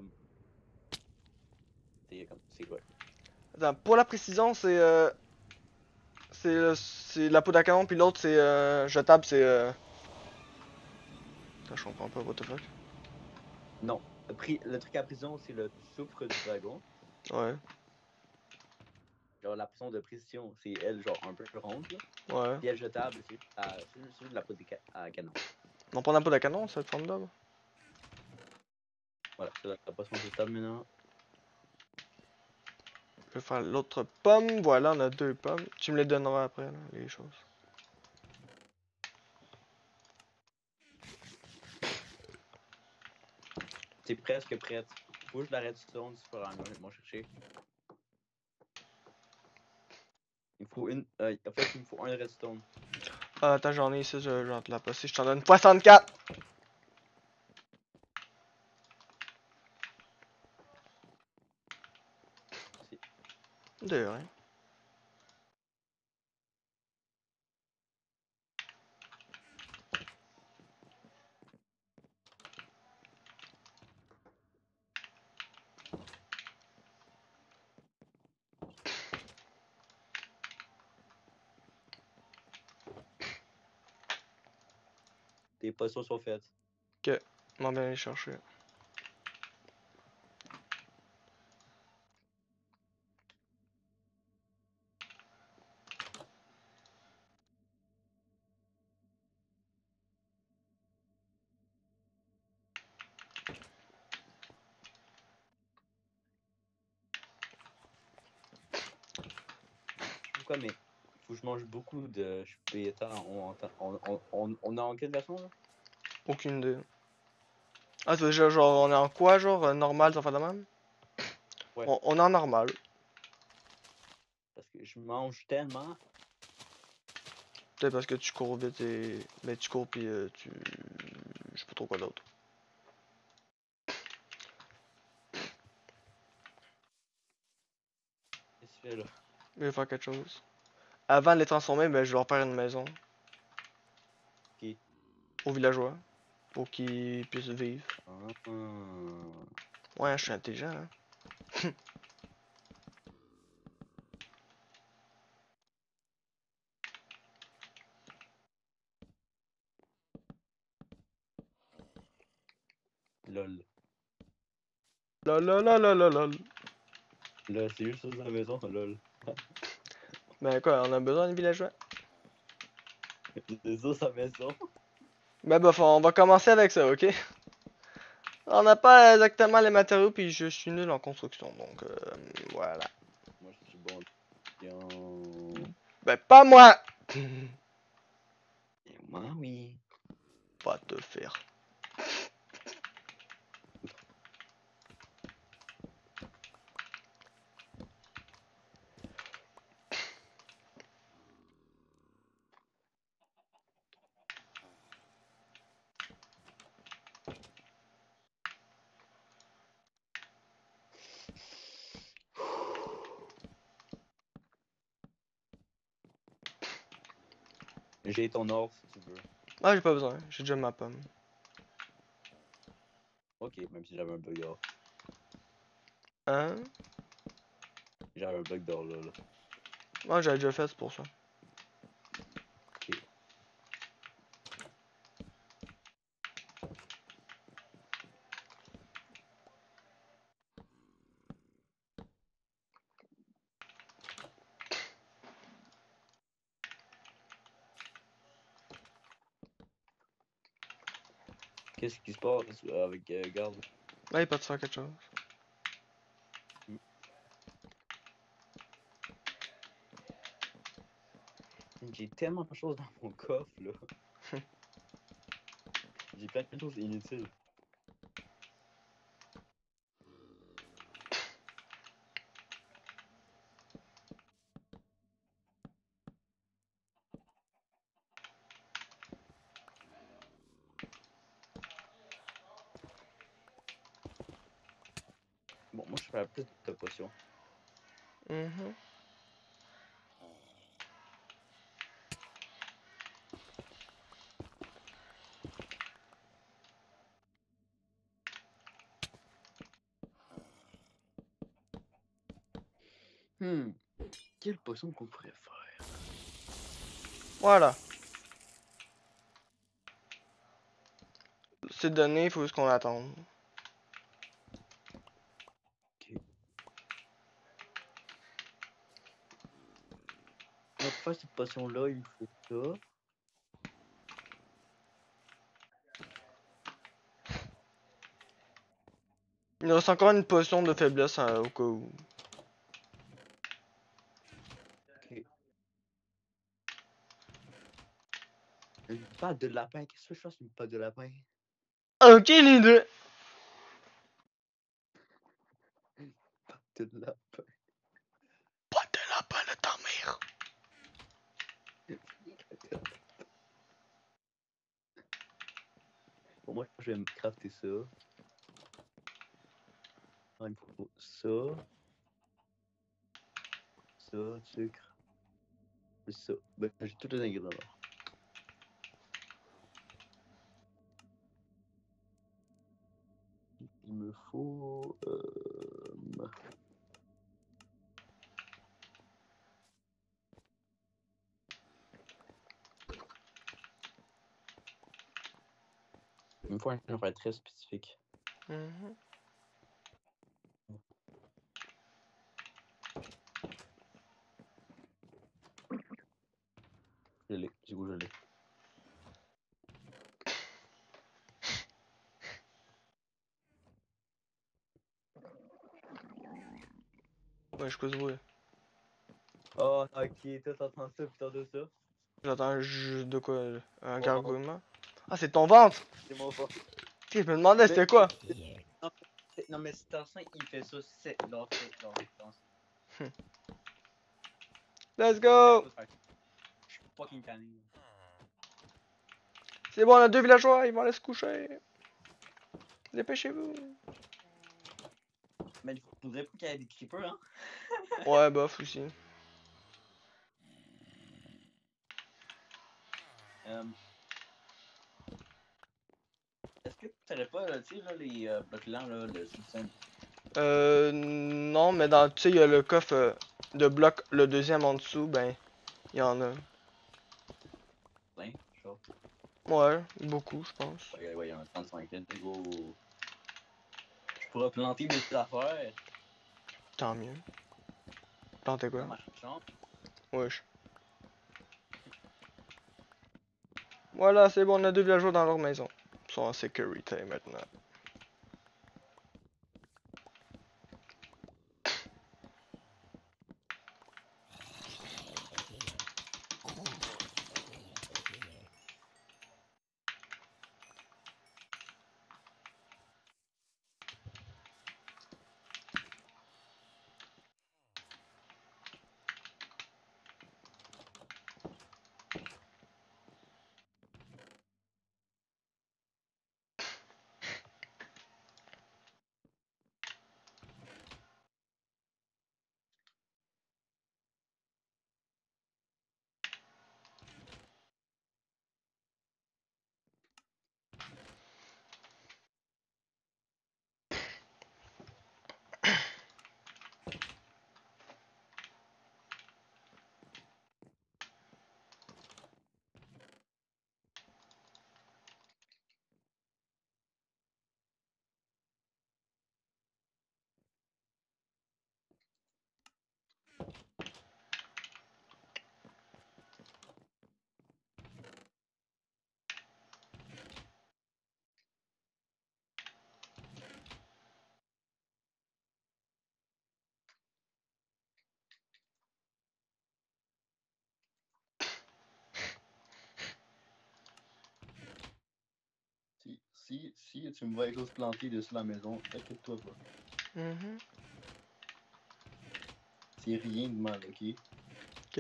C'est comme. C'est quoi? Attends, pour la précision, c'est. Euh... C'est euh, c'est la poudre à canon, puis l'autre, c'est. Euh... Jetable, c'est. Euh... Attends, je comprends pas, what the fuck. Non. Le, pri- le truc à prison, c'est le soufre du dragon. Ouais, Genre, la potion de précision, c'est elle, genre, un peu ronde. Là. ouais. Puis elle jetable, c'est à- c'est juste de la poudre de ca- à canon. On prend la poudre à canon, ça va être formidable. Voilà, c'est la, la potion jetable maintenant. Je vais faire l'autre pomme. Voilà, on a deux pommes. Tu me les donneras après, là, les choses. C'est presque prête. Faut que je la redstone, c'est pas grave, moi chercher. Il faut une. Euh, en fait, il me faut un redstone. Ah, attends, j'en ai ici, je, je vais te la passer. Je t'en donne soixante-quatre. C'est- De rien. Tes potions sont faites. Ok, m'en bien aller chercher. Pourquoi, mais faut que je mange beaucoup de. Je peux attends, on, on, on, on, on est en quelle version là? Aucune idée. Ah, c'est déjà genre, on est en quoi, genre, euh, normal, ça fait de même? Ouais. On, on est en normal. Parce que je mange tellement. Peut-être parce que tu cours vite et. Ben, tu cours pis euh, tu. Je sais pas trop quoi d'autre. Qu'est-ce que tu fais là? Je vais faire quelque chose. Avant de les transformer, ben, je vais leur faire une maison. Qui? Aux villageois. Pour qu'ils puissent vivre. Ah. Ouais, je suis intelligent, hein. Lol. La la la la la la. Là, c'est juste sur la maison, lol. Ben quoi, on a besoin de villageois? C'est ça sa maison. Ben bof, on va commencer avec ça, ok? On n'a pas exactement les matériaux, puis je suis nul en construction, donc euh, voilà. Moi, je suis bon. Tiens. Ben pas moi! Et moi, oui. Pas te faire. J'ai ton or si tu veux. Ah, j'ai pas besoin, j'ai déjà ma pomme. Ok, même si j'avais un bug d'or. Hein? J'avais un bug d'or là, là. Moi, j'avais déjà fait, c'est pour ça. Ok. Qu'est-ce qui se passe euh, avec euh, garde? Là, il peut te faire quelque chose. J'ai tellement de choses dans mon coffre là. J'ai plein de choses inutiles. Bon, moi je fais plus de potions. Mhm. Hmm. Quelle potion qu'on pourrait faire? Voilà. C'est donné, il faut juste qu'on attende. Ok. Moi, pour faire cette potion là, il me faut ça. Il nous reste encore une potion de faiblesse hein, au cas où. Ok. Une patte de lapin. Qu'est-ce que je fasse une patte de lapin? Ok, les deux! de lapin. Pas de lapin de ta mère. Pour moi, je vais me crafter ça. Ah, il me faut ça. Ça, sucre. Et ça. Ben, j'ai tous les ingrédients. Il me faut... Euh... Il me faut un affaire très spécifique. Mhm. Je l'ai, du coup je l'ai. Ouais, je peux se voir. Oh, ok, toi t'entends ça, putain de ça. J'attends juste de quoi là? Un Oh. gargouillement. Ah, c'est ton ventre! C'est mon pas. Je me demandais c'était quoi? Non, c'est- non, mais c'est enceinte, il fait ça, c'est. Non, c'est. Non, c'est Let's go! Je suis fucking tanné. C'est bon, on a deux villageois, ils vont aller se coucher. Dépêchez-vous. Mais il faudrait pas qu'il y ait des creepers, hein. Ouais, bof aussi. Euh, Est-ce que tu savais pas, là, tu sais, là, les euh, blocs lents, là, le système. Euh, non, mais dans, tu sais, il y a le coffre euh, de bloc, le deuxième en dessous, ben, il y en a. Plein, genre. Ouais, beaucoup, je pense. Ouais, ouais, il y a un trente-cinq litres, gros. Je pourrais planter des affaires Tant mieux. Plantez quoi? dans ma chambre. Wesh. Voilà, c'est bon, on a deux villageois dans leur maison. Ils sont en sécurité maintenant. Si, si, si tu me vois quelque chose planté dessus la maison, inquiète-toi pas. Mhm. C'est rien de mal, ok? Ok.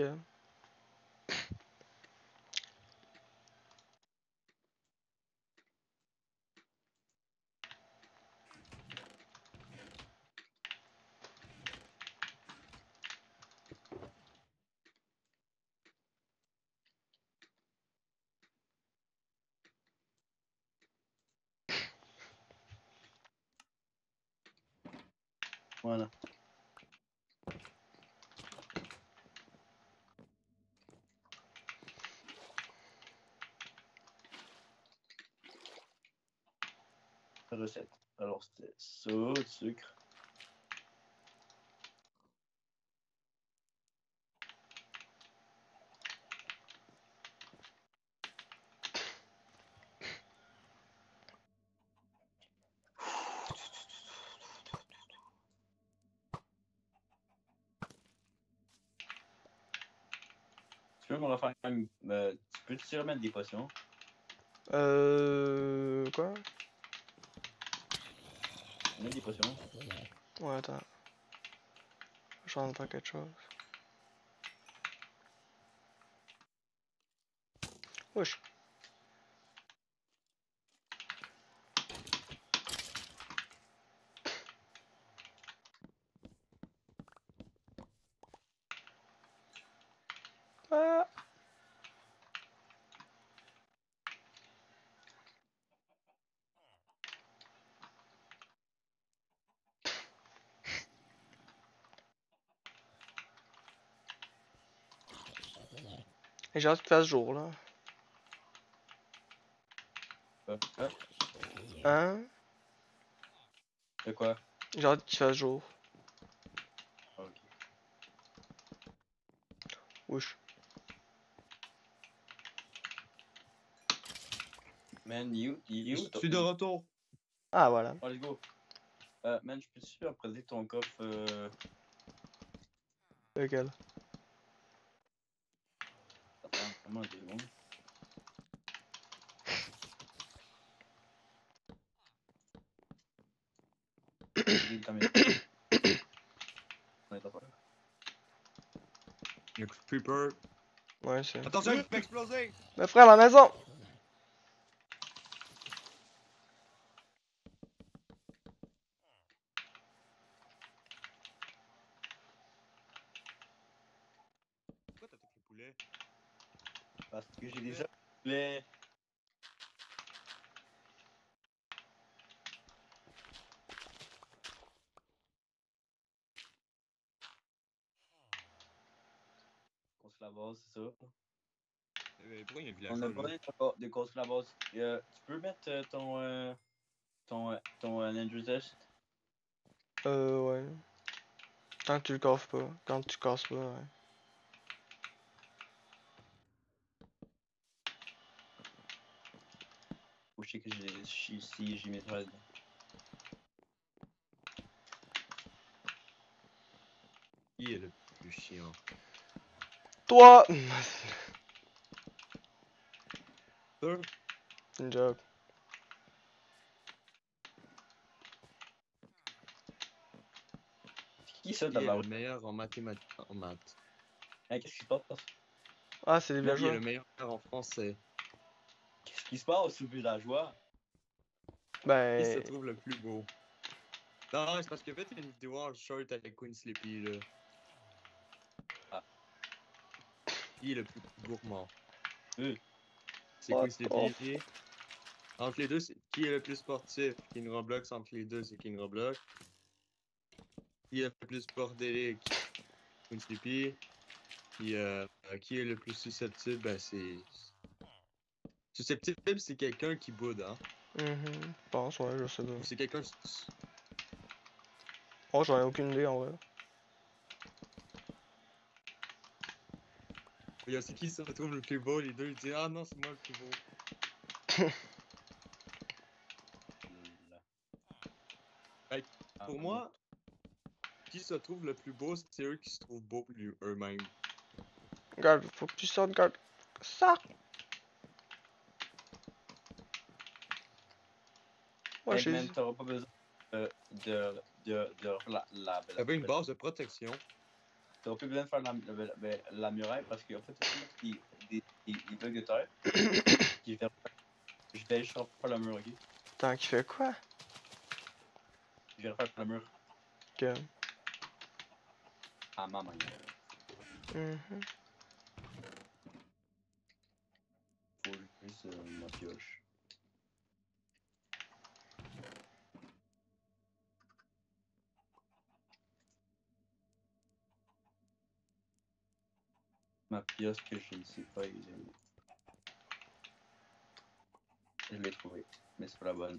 Voilà. Recette. Alors c'était ça, du sucre. Tu peux me refaire une... Euh, tu peux-tu remettre des potions? Euh... Quoi? Mets des potions. Ouais, attends. suis en train de faire quelque chose. Wesh. Ah. Et j'ai hâte qu'il fasse jour là. Euh, euh, Hein? de quoi? J'ai hâte qu'il fasse jour. Ok. Wesh. Man, you, you, Je suis de retour. Ah voilà. Oh, let's go. Euh, man, je peux-tu apprêter ton coffre? Euh... Lequel? Attends, comment deux secondes. J'ai le combien? On est à faire. Le creeper. Ouais, c'est. Attention, il peut exploser! Mes frères, la maison! Pourquoi t'as tous les poulets? Parce que j'ai déjà les... Construire la base, c'est ça. Euh, pourquoi il y a un On a villageois pas là? de, de construire la base. Euh, tu peux mettre euh, ton... Euh, ton... Euh, ton euh, Ninja Test? Euh, ouais. Tant que tu le casses pas. Quand tu casses pas, ouais. Ou je sais que j'ai... Si j'ai mis trois dedans. Qui est le plus chiant? Toi! Sûr? C'est une joke. C'est qui ça, Qui est d'abord? le meilleur en mathématiques? En maths. Hein, qu'est-ce qui se passe? Ah, c'est les Qui est villageois. le meilleur en français? Qu'est-ce qui se passe, ce villageois? Qui se Ben. trouve le plus beau? Non, c'est parce que fait une vidéo en short avec Queen Sleepy là. Ah. Qui est le plus gourmand? Euh. C'est What Queen the Sleepy. Entre les deux, c'est qui est le plus sportif? King Roblox, entre les deux, c'est King Roblox. Qui est le plus bordélique? Queen Sleepy. Puis, euh, euh, qui est le plus susceptible? Ben, c'est. Susceptible, c'est quelqu'un qui boude, hein? Mhm. Je pense, ouais, je sais pas. Ou c'est quelqu'un. Oh, j'en ai aucune idée en vrai. Regarde, c'est qui se retrouve le plus beau? Les deux, ils disent ah non, c'est moi le plus beau. Fait que, Ah, pour moi, qui se trouve le plus beau, c'est eux qui se trouvent beaux lui- eux-mêmes. Regarde, faut que tu sortes, regarde. Ça! Ouais, Hey j'ai man, dit. t'auras pas besoin de, de, de, de refaire la, la, la, T'avais une la- base de protection. T'auras plus besoin de faire la, la, la, la muraille parce qu'en fait, tu peux mettre des, des, des, des blocs de terre. Puis je vais, je vais juste refaire le mur, ok? Tant qu'il fait quoi? Je vais refaire le mur Que. à ma manière. Mhm. Faut juste euh, ma pioche. Ma pioche que je ne sais pas exactement. Je l'ai trouvée, mais c'est pas la bonne.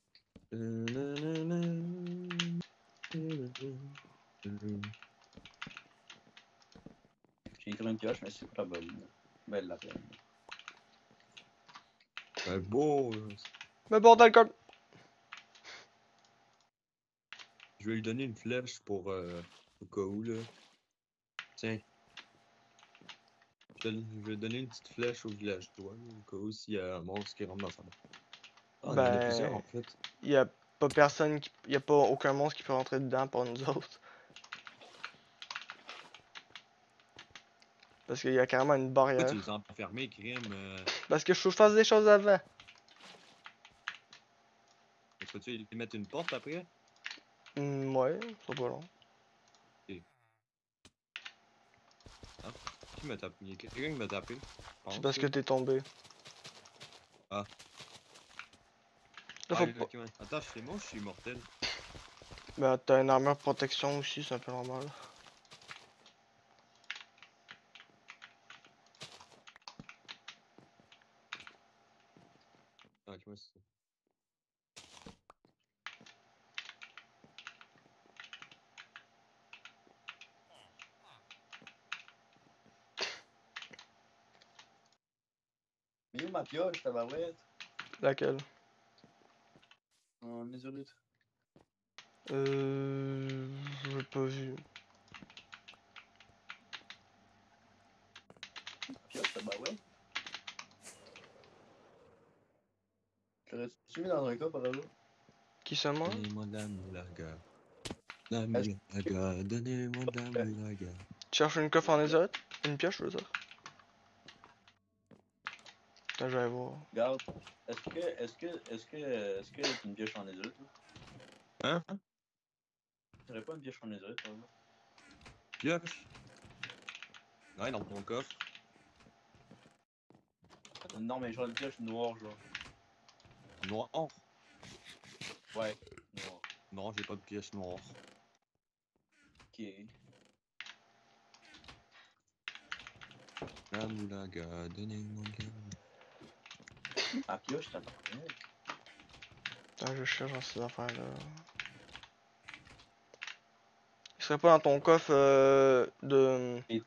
J'ai écrit une pioche, mais c'est pas la bonne. Ben, la peine. Ben beau. Mais bordel, comme. Je vais lui donner une flèche pour euh, au cas où là. Tiens. Je vais donner une petite flèche au villageois, au cas où s'il y a un monstre qui rentre dans sa main. Ah, il y en a plusieurs en Ben. fait. Y a pas personne qui. Y a pas aucun monstre qui peut rentrer dedans pour nous autres. Parce qu'il y a carrément une Pourquoi barrière. tu les as enfermés, crime? Euh... Parce que je faut que je fasse des choses avant. Est-ce que tu lui mettre une porte après? Hmm, ouais, c'est pas long. Qui m'a tapé? Il y a quelqu'un qui m'a tapé. je C'est pense, parce que là. t'es tombé. Ah. Là, Ah, faut oui, pas... ok, ouais. Attends, c'est moi ou je suis immortel? Ben, t'as une armure de protection aussi, c'est un peu normal. Ah, ok, ouais, c'est ça. Mais où ma pioche, tabarouette? Laquelle? En isolite. Euh... J'ai pas vu. Pioche, tabarouette? L'aurais-tu mis dans un cas par là? Qui ça, moi? Donnez-moi de la moulaga. La Est-ce moulaga, donnez-moi de la moulaga. Tu cherches une coffre en netherite? Une pioche, je veux dire. Attends, je vais voir. Regarde, est-ce que, est-ce que, est-ce que, est-ce que t'as une pioche en isolite, là? Hein? T'aurais pas une pioche en isolite, par là? Pioche? Ouais, dans ton coffre. Non, mais genre une pioche noire, genre. Noir. Ouais, noire. Non, j'ai pas de pièce noire. Ok. La moulaga, donnez-moi de la moulaga. Ma pioche, t'as pas rien. Attends, je cherche dans ces affaires-là. Il serait pas dans ton coffre euh, de... Et-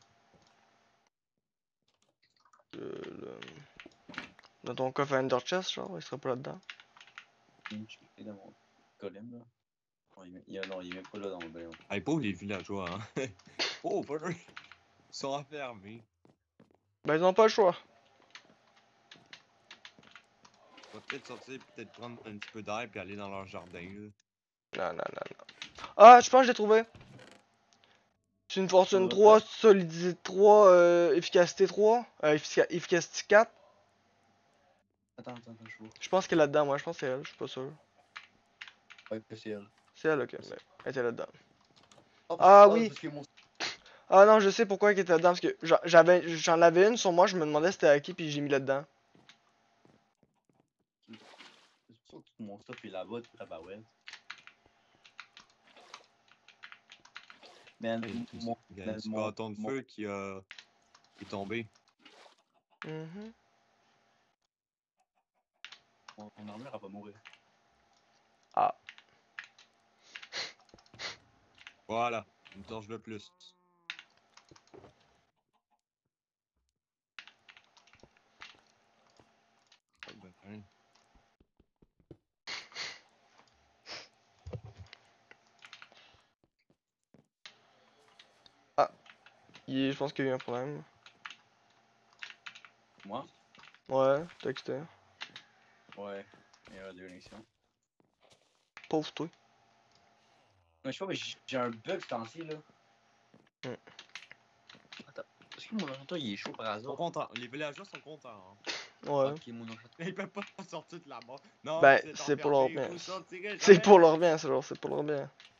de- de- Dans ton coffre à Ender Chest, genre, il serait pas là-dedans. Une checker dans mon golem, là. Non, il, met- il, non, il est même pas là dans le bain. Hey, pauvre les villageois, hein. Pauvre! Ils sont enfermés. Ben, ils ont pas le choix. On va peut-être sortir, peut-être prendre un petit peu d'air puis aller dans leur jardin, là. Non, non, non, non. Ah, je pense que je l'ai trouvé. C'est une fortune Ouais. trois, solidité trois, euh, efficacité trois, euh, effica- efficacité quatre. Attends, attends, attends, je vois. Je pense qu'elle est là-dedans, moi, je pense que c'est elle, je suis pas sûr. Ouais, c'est elle. C'est elle, ok, mais elle était là-dedans. Oh, Ah oh, oui. parce que mon... Ah non, je sais pourquoi elle était là-dedans, parce que j'a- j'avais, j'en avais une sur moi, je me demandais c'était à qui, puis j'ai mis là-dedans. C'est pour ça que tout mon stuff est là-bas, tabarouette. Man, Hey, m- il mon... y a un man, petit mon... bâton de mon- feu qui, a... qui est tombé. Mhm. mon, mon armure, elle va mourir. Ah. Voilà, une torche de plus. Ah, ben, hein. Il est- je pense qu'il y a eu un problème. Moi? Ouais, t'as quitté. Ouais. Il y a deux connexions. Pauvre toi. Mais je sais pas, mais j'ai j'ai un bug ce temps-ci, là. Hmm. Attends. Est-ce que mon ordinateur, il est chaud par Ils sont hasard? contents. Les villageois sont contents. Hein. Ouais. Ok, mon ordinateur. Ils peuvent pas sortir de là-bas. Non, Ben, vous êtes c'est pour leur enfermés, bien. vous sortirez C'est jamais. pour leur bien, c'est genre, c'est pour leur bien.